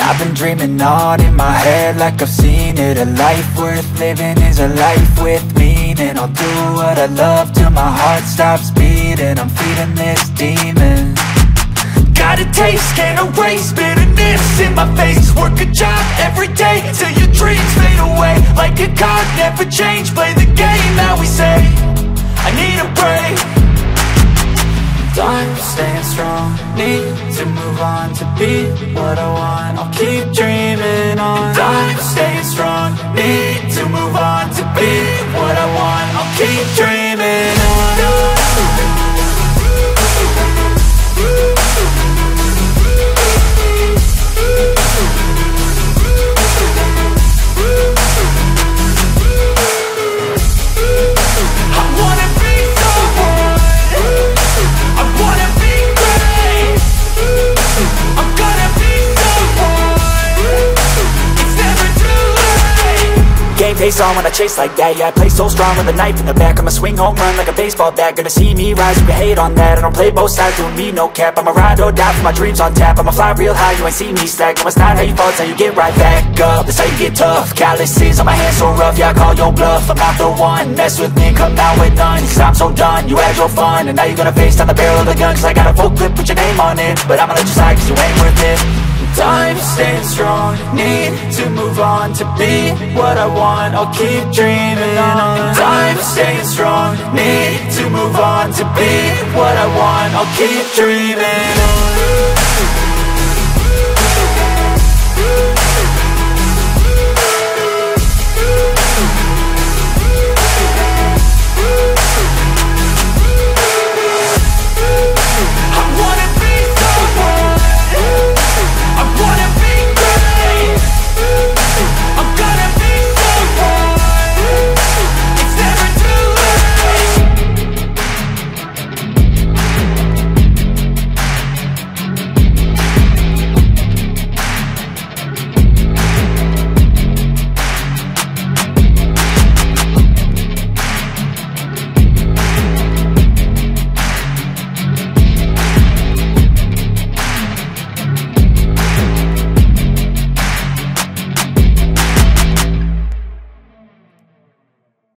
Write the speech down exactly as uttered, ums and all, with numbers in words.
I've been dreaming on in my head like I've seen it. A life worth living is a life with meaning. I'll do what I love till my heart stops beating. I'm feeding this demon. Got a taste, can't erase bitterness in my face. Work a job every day till your dreams fade away. Like a card, never change, play the game that we say. I need a break. I'm staying strong, need to move on to be what I want. I'll keep dreaming on. And I'm staying strong, need to move on to be what I want. I'll keep dreaming on. Face on when I chase like that. Yeah, I play so strong with a knife in the back. I'ma swing home run like a baseball bat. Gonna see me rise, you can hate on that. I don't play both sides, doing me no cap. I'ma ride or die for my dreams on tap. I'ma fly real high, you ain't see me slack. No, it's not how you fall, it's how you get right back up. That's how you get tough. Calluses on my hands so rough, yeah, I call your bluff. I'm not the one, mess with me, come out with none. Cause I'm so done, you had your fun. And now you're gonna face down the barrel of the gun. Cause I got a full clip, put your name on it. But I'ma let you slide cause you ain't worth it. I'm staying strong, need to move on to be what I want. I'll keep dreaming on. I'm staying strong, need to move on to be what I want. I'll keep dreaming on.